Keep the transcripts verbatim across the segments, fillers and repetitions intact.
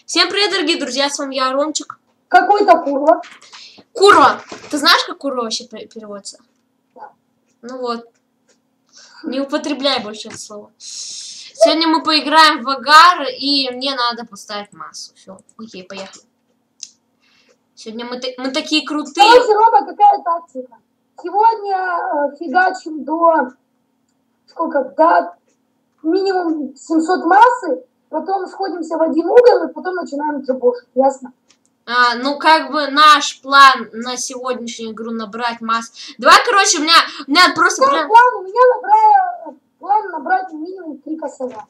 Всем привет, дорогие друзья, с вами я, Ромчик. Какой-то курва. Курва! Ты знаешь, как курва вообще переводится? Да. Ну вот. Не употребляй больше это слово. Сегодня мы поиграем в Агар, и мне надо поставить массу. Все, окей, поехали. Сегодня мы, мы такие крутые. Короче, Рома, какая тактика? Сегодня э, фигачим до... Сколько? До минимум семьсот массы, потом сходимся в один угол, и потом начинаем джебошить, ясно? А, ну, как бы наш план на сегодняшнюю игру набрать массу. Давай, короче, у меня, у меня просто... Прям... План, у меня набрать, план набрать минимум три косаря.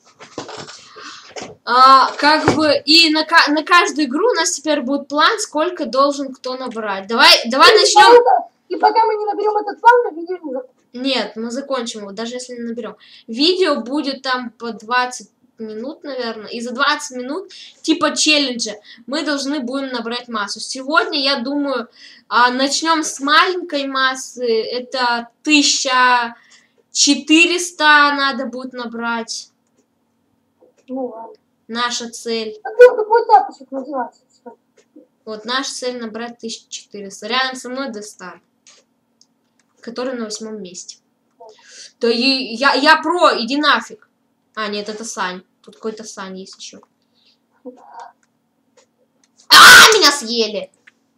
А, как бы, и на, на каждую игру у нас теперь будет план, сколько должен кто набрать. Давай, давай и начнем... Это, и пока мы не наберем этот план, мы видео не закончим. Нет, мы закончим его, даже если не наберем. Видео будет там по двадцать минут, наверное. И за двадцать минут, типа челленджа, мы должны будем набрать массу. Сегодня, я думаю, начнем с маленькой массы. Это тысяча четыреста надо будет набрать. Ну ладно. Наша цель. А ты какой тапочек надевать? Вот, наша цель набрать тысячу четыреста. Рядом со мной Достар, который на восьмом месте. Да и я, я про, иди нафиг. А, нет, это Сань. Тут какой-то Сань есть еще. А, меня съели!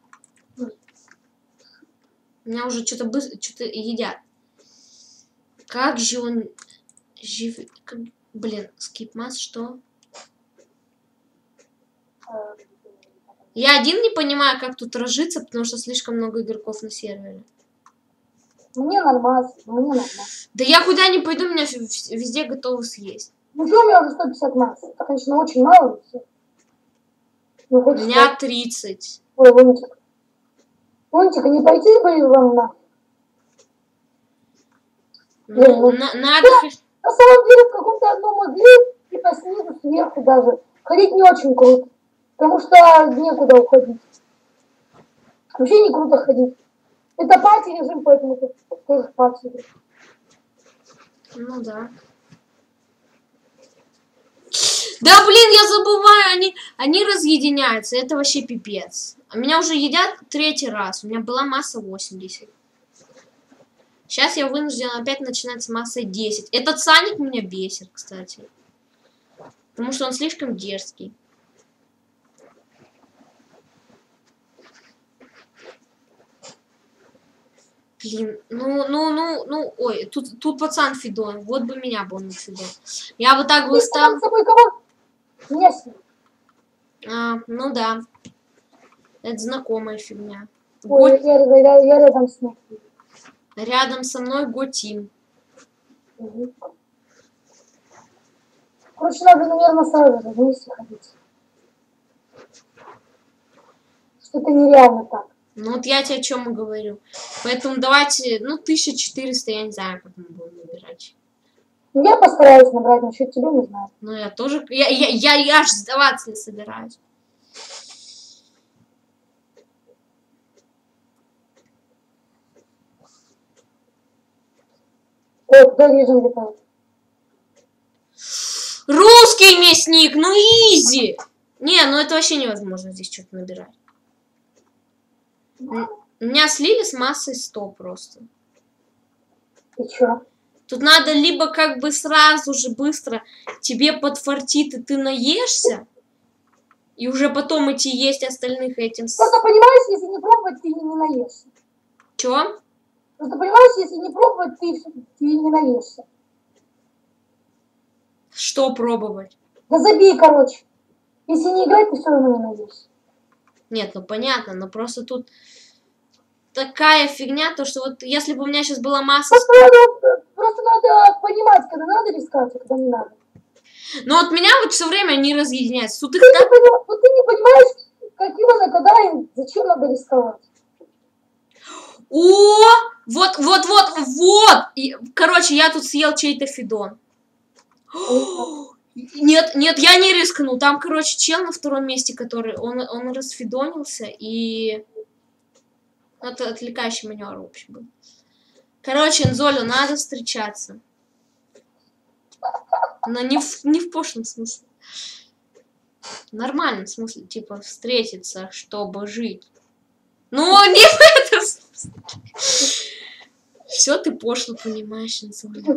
Меня уже что-то быстро, что-то едят. Как же он жив... Как... Блин, скипмас, что? Я один не понимаю, как тут разжиться, потому что слишком много игроков на сервере. Мне нормально, мне нормально. Да я куда не пойду, меня везде готовы съесть. Ну что, у меня уже сто пятьдесят масс. Это, конечно, очень мало. У меня тридцать. Ой, Лунтик. Лунтик, а не пойти бы вам на... Ну, на, надо... Да, на самом деле, в каком-то одном угле, типа снизу, сверху даже, ходить не очень круто. Потому что некуда уходить. Вообще не круто ходить. Это пати режим, поэтому тут тоже пати режим. Ну да. Да блин, я забываю, они, они разъединяются, это вообще пипец. А меня уже едят третий раз, у меня была масса восемьдесят. Сейчас я вынужден опять начинать с массой десять. Этот Саник меня бесит, кстати. Потому что он слишком дерзкий. Блин, ну, ну, ну, ну, ой, тут, тут пацан Фидон, вот бы меня был на Фидон. Я вот так бы стал... А, ну да. Это знакомая фигня. Ой, Го... я, я, я рядом с ним. Рядом со мной Готим. Угу. Короче, надо, наверное, сразу же вместе ходить. Что-то нереально так. Ну вот я тебе о чем и говорю. Поэтому давайте, ну, тысяча четыреста, я не знаю, как мы будем набирать. Я постараюсь набрать, насчет тебя не знаю. Ну, я тоже, я, я, я, я аж сдаваться не собираюсь. Ой, куда вижу летает? Русский мясник, ну изи! Не, ну это вообще невозможно здесь что-то набирать. Меня слили с массой сто просто. И чё? Тут надо либо как бы сразу же быстро тебе подфартит, и ты наешься, и уже потом идти есть остальных этим... Просто понимаешь, если не пробовать, ты не наешься. Чё? Просто понимаешь, если не пробовать, ты, ты не наешься. Что пробовать? Да забей, короче. Если не играть, ты все равно не наешься. Нет, ну понятно, но просто тут такая фигня, то что вот если бы у меня сейчас была масса... Просто надо, просто надо понимать, когда надо рисковать, а когда не надо. Но вот меня вот все время не разъединяются. Тут ты, их не так... поним... вот ты не понимаешь, как именно, когда и зачем надо рисковать. О, вот, вот, вот, вот. И, короче, я тут съел чей-то Фидон. Нет, нет, я не рискнул. Там, короче, чел на втором месте, который, он, он расфидонился, и... Это отвлекающий маневр, в общем, был. Короче, Энзолю, надо встречаться. Но не в, не в пошлом смысле. Нормально, в смысле, типа, встретиться, чтобы жить. Ну, не в этом смысле. Все ты пошло понимаешь, Инсуля.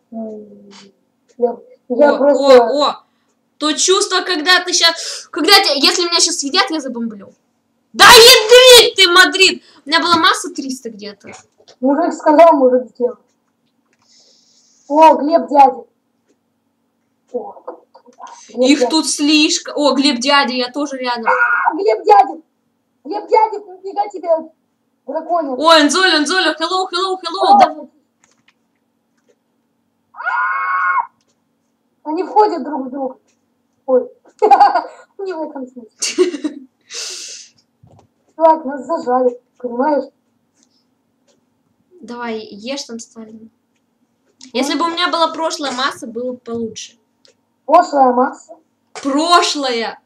Я, я О, просто... о, о! То чувство, когда ты сейчас... Когда ты... Если меня сейчас съедят, я забомблю. Да ядрить ты, Мадрид! У меня была масса триста где-то. Мужик сказал, мужик сделал. О, Глеб дядя. О, Глеб Их дядя. тут слишком... О, Глеб дядя, я тоже рядом. А, Глеб дядя. Глеб дядя, нифига тебе драконит. О, Энзоля, Энзоля, hello, hello, hello. Да... Они входят друг в друга. Ой, не в этом смысле. Чувак, нас зажали, понимаешь? Давай, ешь там, Сталин. Если бы у меня была прошлая масса, было бы получше. Прошлая масса. Прошлая!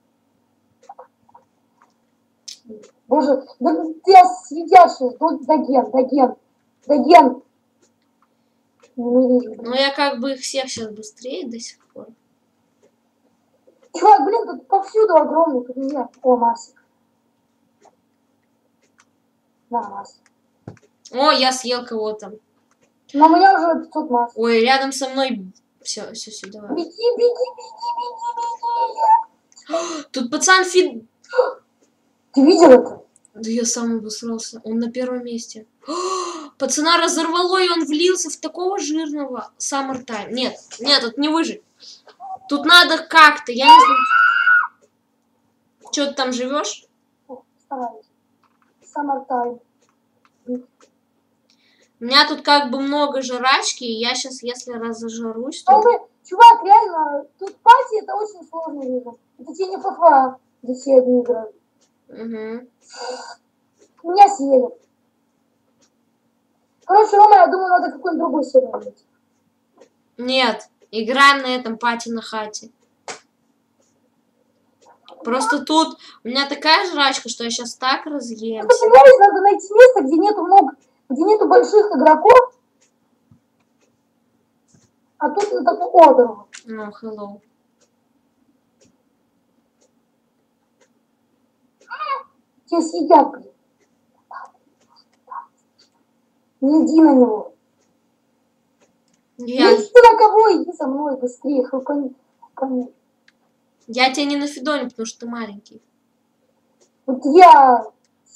Боже, да тебя съедят сейчас. Доген, доген, доген. Ненавижу. Но я как бы их всех сейчас быстрее до сих пор. Чувак, блин, тут повсюду огромный пример. О, масса. На, масса. О, я съел кого-то. Но у меня уже пятьсот масс. Ой, рядом со мной... Все, все, все, давай. Беги, беги, беги, беги, беги. Тут пацан фид... Ты видел это? Да я сам обосрался. Он на первом месте. Пацана разорвало, и он влился в такого жирного Summer Time. Нет, нет, тут не выжить. Тут надо как-то, я не знаю. Че ты там живешь? Стараюсь. Summer Time. У меня тут как бы много жрачки, и я сейчас, если разожрусь, Но то... мы, чувак, реально, тут пати это очень сложный режим. Это тебе не фафа, где все одни играют. Угу. Меня съели. Короче, Рома, я думаю, надо какой-нибудь другой сериал найти. Нет, играем на этом пати на хате. Просто тут у меня такая жрачка, что я сейчас так разъем. Ты понимаешь, надо найти место, где нету много, где нету больших игроков, а тут на такой отдых. Ну, hello. Тебя съедят, блин. Не иди на него. Я... Не иди на кого, иди за мной быстрее. Хрупани. Хрупани. Я тебя не на фидоне, потому что ты маленький. Вот я...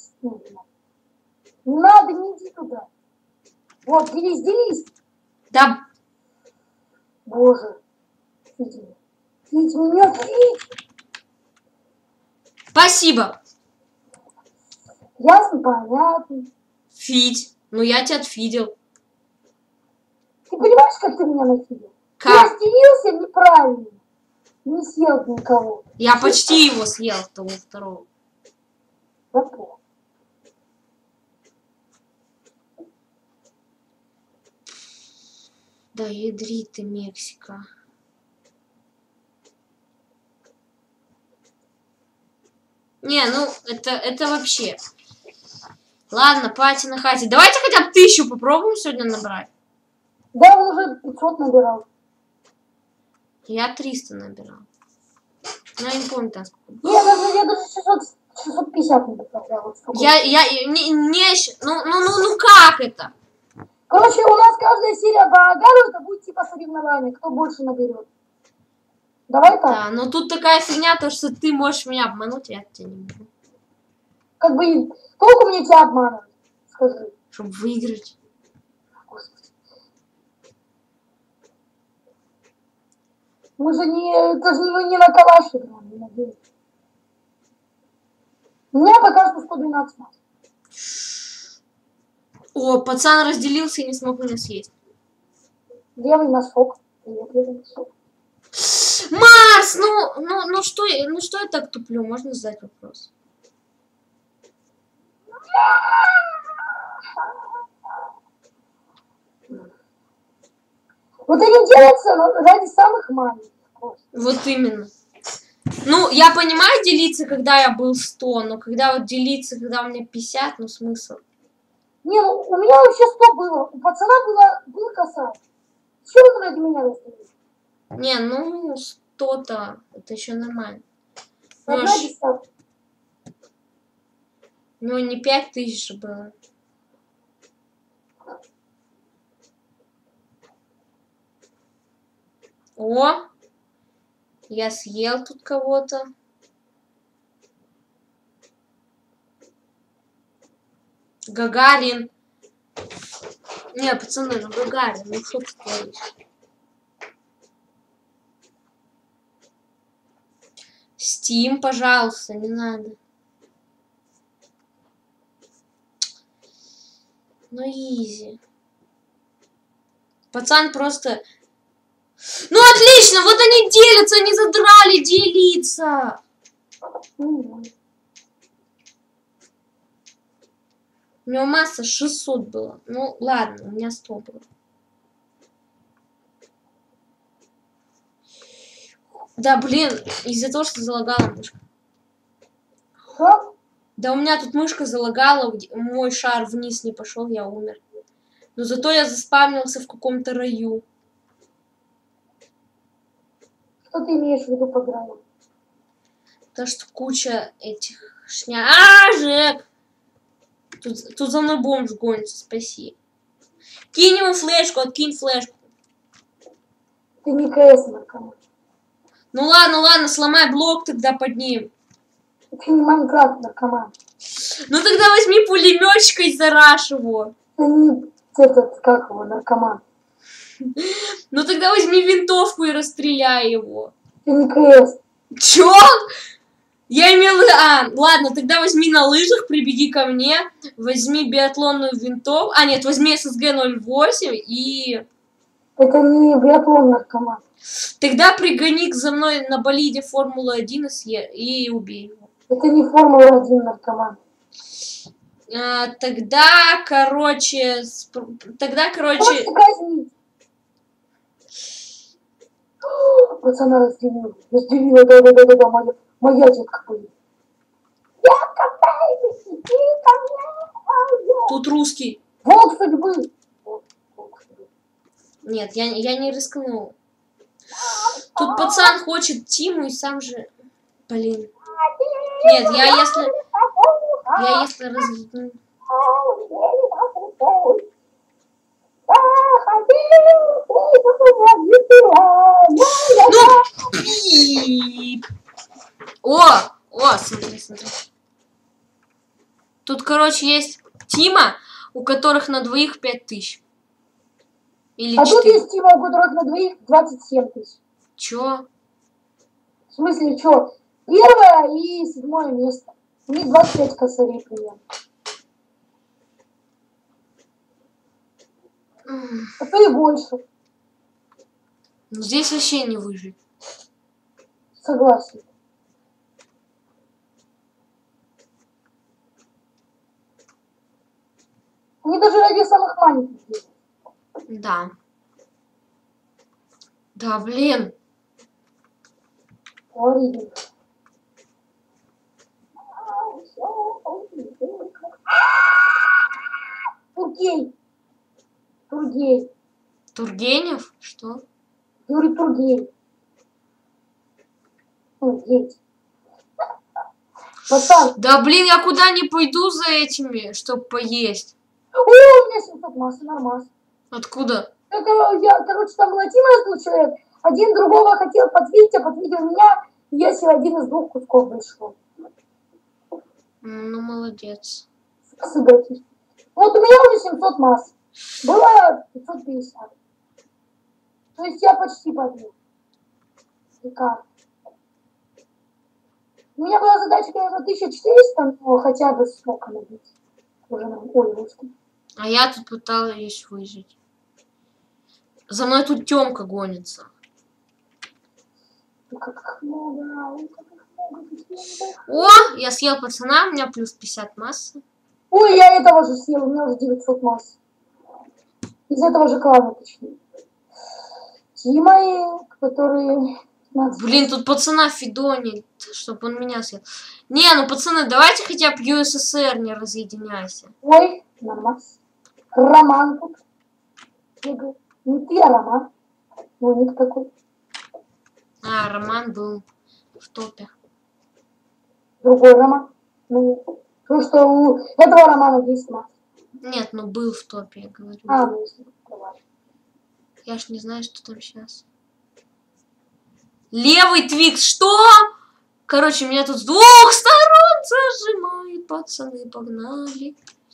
Не надо, не иди туда. Вот, делись, делись. Да. Боже. Фить, фить меня, фить. Спасибо. Ясно, понятно. Фить. Ну, я тебя отфидел. Ты понимаешь, как ты меня нафидел? Как? Я стелился неправильно. Не съел никого. Я почти его съел, того второго. Да плохо. Да ядри ты, Мексика. Не, ну, это, это вообще... Ладно, пати на хате. Давайте хотя бы тысячу попробуем сегодня набрать. Да, он уже пятьсот набирал. Я триста набирал. Ну, я не помню там сколько. Не, даже, я даже шестьсот, шестьсот пятьдесят набирал. Я, вот я, я, не, не, ну, ну, ну, ну, как это? Короче, у нас каждая серия по Агару, это будет типа соревнования, кто больше наберет. Давай так. Да, но тут такая фигня, то, что ты можешь меня обмануть, я тебя не могу. Как бы, толку мне тебя обманывать, скажи. Чтобы выиграть. Господи. Мы же не, это же не, не на калаш играем, не надеюсь. У меня пока что сто двенадцать масс. О, пацан разделился и не смог меня съесть. Левый носок. Привет, левый носок. Марс, ну, ну, ну что, я- ну что я так туплю? Можно задать вопрос? Вот они делятся ради самых маленьких. Просто. Вот именно. Ну, я понимаю делиться, когда я был сто, но когда вот делиться, когда у меня пятьдесят, ну смысл. Не, ну у меня вообще сто было. У пацана было, был косарь. Чего он ради меня разделил? Не, ну сто-то, это еще нормально. Ну, Одна ш- десятка. ну не пять тысяч было. О! Я съел тут кого-то. Гагарин. Не, пацаны, ну Гагарин, ну что ты творишь? Steam, пожалуйста, не надо. Ну, изи. Пацан просто... Ну, отлично, вот они делятся, они задрали делиться. М. У него масса шестьсот было. Ну, ладно, у меня сто было. Да, блин, из-за того, что залагала мышка. Что? Да у меня тут мышка залагала, где- мой шар вниз не пошел, я умер. Но зато я заспавнился в каком-то раю. Что ты имеешь в виду по граням? То, что куча этих шня... А, Жек! Тут, тут за мной бомж гонится, спаси. Кинь ему флешку, откинь флешку. Ты не КС наркоман. Ну ладно, ладно, сломай блок тогда под ним. Ты не Майнкрафт наркоман. Ну тогда возьми пулеметчика и зарашь его. Ты не этот, как его, наркоман. Ну тогда возьми винтовку и расстреляй его. Ты не КС. Чё? Я имел... А, ладно, тогда возьми на лыжах, прибеги ко мне, возьми биатлонную винтовку... А, нет, возьми эс эс гэ ноль восемь и... Это не биатлон наркоман. Тогда пригони за мной на болиде Формулы один и, съе... и убей его. Это не Формула один наркоман. А, тогда, короче... Сп- Тогда, короче... Просто казнить. Пацана разделила. Разделила, да-да-да-да, моя, моя детка будет. Детка, baby, иди ко мне. Тут русский. Волк судьбы. Волк, волк судьбы. Нет, я, я не рискнул. Тут пацан хочет Тиму и сам же... Блин. Нет, я если... Я если разъединю... Ну, пип. О, о, смотри, смотри. Тут, короче, есть Тима, у которых на двоих пять тысяч. Или А тут четыре. есть Тима, у которых на двоих двадцать семь тысяч. Чё? В смысле, что? Первое и седьмое место. У них двадцать пять косарей примерно. А то и больше. Ну, здесь вообще не выжить. Согласен. Они даже ради самых маленьких делают. Да. Да, блин. Говорили. Тургей. Тургей. Тургенев? Что? Юрий Тургей. Тургей. Пацан. Да, блин, я куда не пойду за этими, чтобы поесть. О, у меня семьсот массы, нормас. Откуда? Это я, короче, там был один раз человек, один другого хотел подвидеть, а подвидел меня, и я себе один из двух кусков вышел. Ну, молодец. Сыграть. Вот у меня уже семьсот масс. Было пятьсот пятьдесят. То есть я почти подвел. И как? У меня была задача, конечно, тысяча четыреста, но хотя бы сколько набить. Уже на ой, русский. А я тут пыталась выжить. За мной тут Тёмка гонится. Ну как их много, ой, как их много. О, я съел пацана, у меня плюс пятьдесят массы. Ой, я этого же съел, у меня уже девятьсот масс. Из этого же клана, точнее. Тима, который... Блин, тут пацана фидонит, чтобы он меня съел. Не, ну пацаны, давайте хотя бы ю эс эс эр не разъединяйся. Ой, нормально. Роман тут. Я говорю, не ты, а Роман. Ну, ник такой. А, Роман был в топе. другой роман. Ну, потому что у этого романа десять масс. Нет, ну был в топе, я говорю. А, ну если давай. Я ж не знаю, что там сейчас. Левый твикс, что? Короче, меня тут с двух сторон зажимают, пацаны, погнали.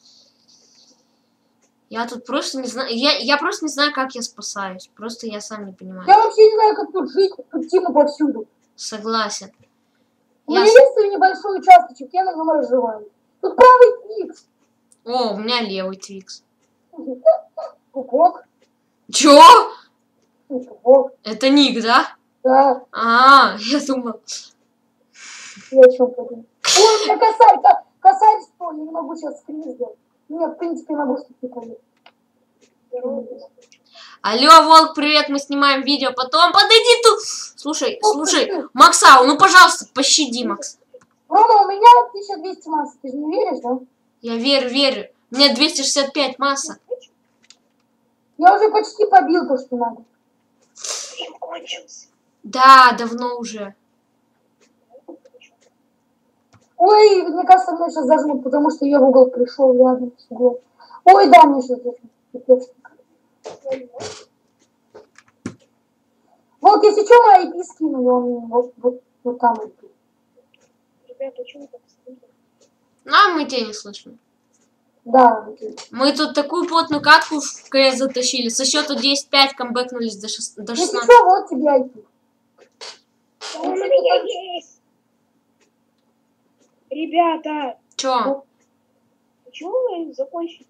Я тут просто не знаю, я, я просто не знаю, как я спасаюсь. Просто я сам не понимаю. Я вообще не знаю, как тут жить, тут Тима повсюду. Согласен. У Я меня с- есть свой небольшой участочек, я на нем разживаю. Тут правый твикс. О, у меня левый твикс. Пупок. Чё? Пупок. Это ник, да? Да. А, я думал. Я о чем подумал. Ой, это косарь, ко- косарь что? Я не могу сейчас скрин сделать. Нет, в принципе, могу что-то понять. Алло, Волк, привет, мы снимаем видео, потом подойди тут. Слушай, слушай, Максау, ну пожалуйста, пощади, Макс. Рома, у меня тысяча двести масс, ты же не веришь, да? Я верю, верю. У меня двести шестьдесят пять масса. Я уже почти побил то, что надо. Да, давно уже. Ой, мне кажется, меня сейчас зажмут, потому что я в угол пришел рядом с углом. Ой, да, мне сейчас зажмут. Вот, если что, мои пи скину, и он вот, вот, вот там вот. Ребята, почему так стыдно? А мы тебя не слышим. Да, вот. Мы тут такую плотную катку в КС затащили. Со счета десять пять камбэкнулись до, шест... до Если шестнадцати. что, вот тебе ай пи. Он у меня есть! Ребята, Чё? почему вы закончили?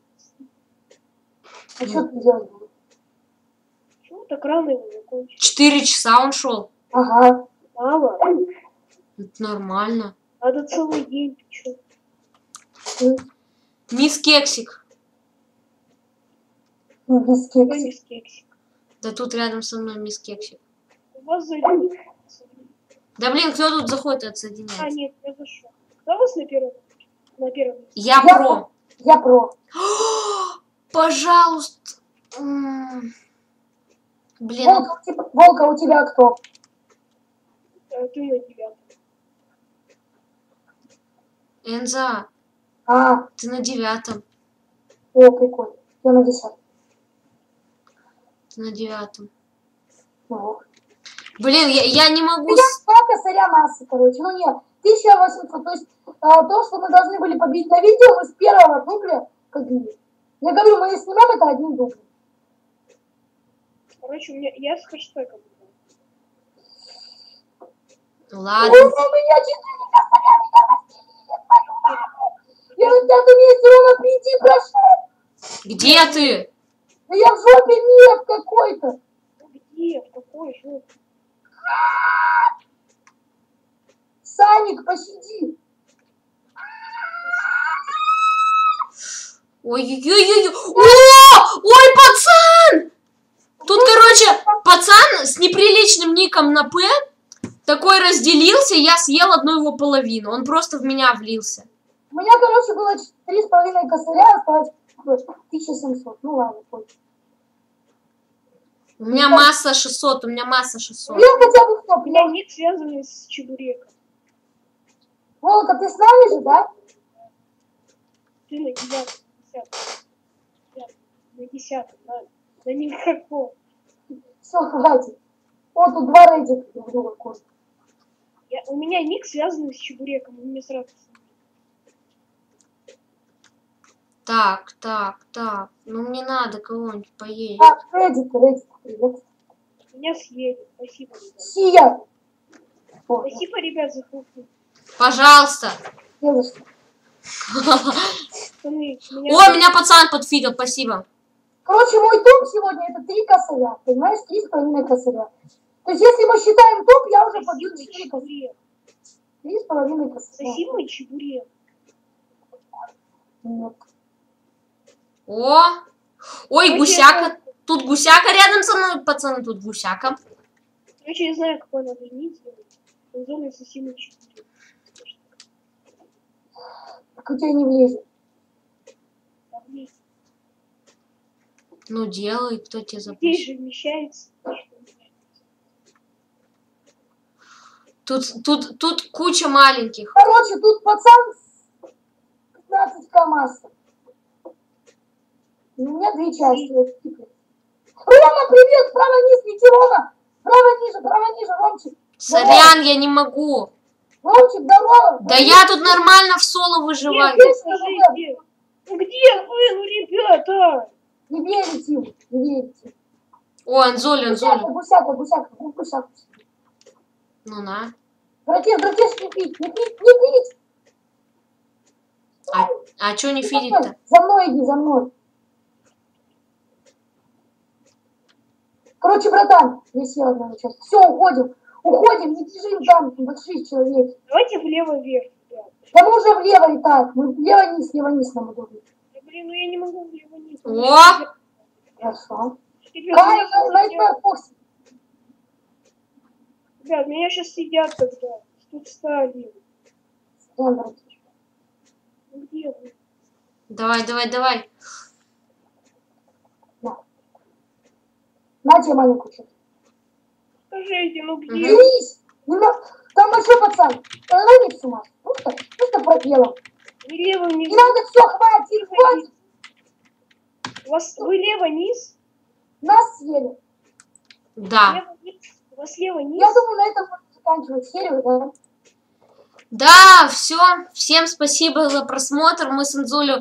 А что ты делать будешь? Почему так рано его закончили? Четыре часа он шел. Ага. Мало. Это нормально. Надо целый день, ты чё? М, Мисс Кексик. ну, без Кто кекса. не с кексик? Да тут рядом со мной мисс Кексик. У вас зайдут. Да блин, кто тут заходит и А, отсоединяется? нет, я зашел. Кто у вас на первом? На первом? Я Я про. Я про. Пожалуйста. М. Блин, Волка, у тебя, Волка, у тебя кто? А ты на девятом. Энза, А, ты на девятом. о, прикольно. Я на десятом. Ты на девятом. Ну, Блин, я, я не могу... я с- два косаря массы, короче. Ну нет, тысяча восемьсот. То есть а, то, что мы должны были побить на видео, мы с первого дубля побили. Я говорю, мы снимем это одним дублем. Короче, у меня я с хэштегом. Ладно. Ой, у меня четыре косаря, меня расстелили, твою маму. Я на пятом месте, Рома, приди, прошу. Где ты? Да я в жопе нет какой-то. Ну где? В какой жопе? Саник, пощади. Ой-ой-ой-ой. О! Ой, пацан! Тут, короче, пацан с неприличным ником на П такой разделился, я съел одну его половину. Он просто в меня влился. У меня, короче, было три с половиной косаря, осталось тысяча семьсот. Ну ладно, пофиг. У меня масса шестьсот, у меня масса шестьсот. Я хотя бы в У топ. меня ник связанный с чебуреком. Волка, ты с нами же, да? Ты на девятом, десятом. На десятом, на, на микрофон. Все, хватит. Вот тут два рейдика друг друга кормят. Я, у меня ник связанный с чебуреком, он мне сразу. Так, так, так. Ну мне надо кого-нибудь поесть. Так, рейдик, рейдик, привет. Меня съели. Спасибо, ребят. Сия. О, Спасибо, ребят, за фрукты. Пожалуйста. не за что. Пацаны, меня... О, меня пацан подфигал, спасибо. Короче, мой топ сегодня это три косаря. Понимаешь, три с половиной косаря. То есть, если мы считаем топ, я уже побил Спасибо, четыре косаря. чебурек. Три с половиной косаря. Спасибо, чебурек. Нет. О! Ой, Короче, гусяка. Тут гусяка рядом со мной, пацаны, тут гусяка. Короче, я знаю, какой надо ник сделать. Конзольный ассасин чебурек. Так у тебя не влезет. Ну делай, кто тебе Здесь запустит. же вмещается. Тут, тут, тут куча маленьких. Короче, тут пацан с пятнадцать ка масса. У меня две части. Вот, типа. Рома, привет! Право низ, лети, Рома! Право ниже, право ниже, Ромчик. Сорян, я не могу. Ромчик, здорово! Да я тут нормально в соло выживаю. Нет, скажите. Ну где вы, ну ребята? Не верите, не верите. О, Анзоль, Гусяка, Анзоль. гусяка, гусяка, гусяка. Ну на. Братец, братец, не пить, не пить, не пить! А, а чё не фидить-то? За мной иди, за мной. Короче, братан, я сел одного часть. Все, уходим. Уходим, не бежим там, большие человеки. Давайте влево вверх, ребят. Да мы уже влево и так. Мы влево вниз, влево вниз нам удобно. Да, блин, ну я не могу влево вниз. О! Хорошо. Ребят, Кай, меня щас найди съедят. бокс. Ребят, меня сейчас съедят тогда. Тут стали. Сорян, братишка. Ну где вы? Давай, давай, давай. На. На тебе маленькую чуть. Скажите, ну где? Берись. Не на- Там большой пацан. Давай не с ума. Просто, просто пропелом. Вы лево вниз. Не надо, все, хватит, хватит. У вас вы лево низ? Нас съели. Да. Лево низ? У вас лево низ? Я думаю, на этом можно заканчивать серию, да? Да, все. Всем спасибо за просмотр. Мы с Энзолю...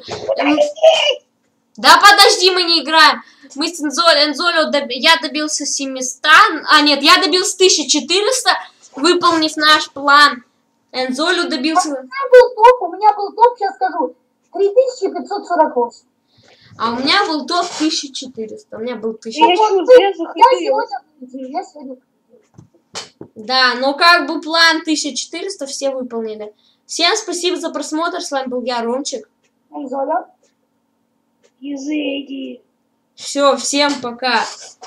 Да подожди, мы не играем. Мы с Энзолю... Энзолю доб... Я добился семисот. А, нет, я добился тысячи четырёхсот, выполнив наш план. Энзолю добился... У меня был топ, у меня был топ, сейчас скажу, три тысячи пятьсот сорок восемь. А у меня был топ тысяча четыреста. У меня был Я тысяча. чё, зря Я заходил. сегодня победил, я сегодня победил. Да, но как бы план тысяча четыреста все выполнили. Всем спасибо за просмотр. С вами был я, Ромчик. Золя. Языки. Все, всем пока.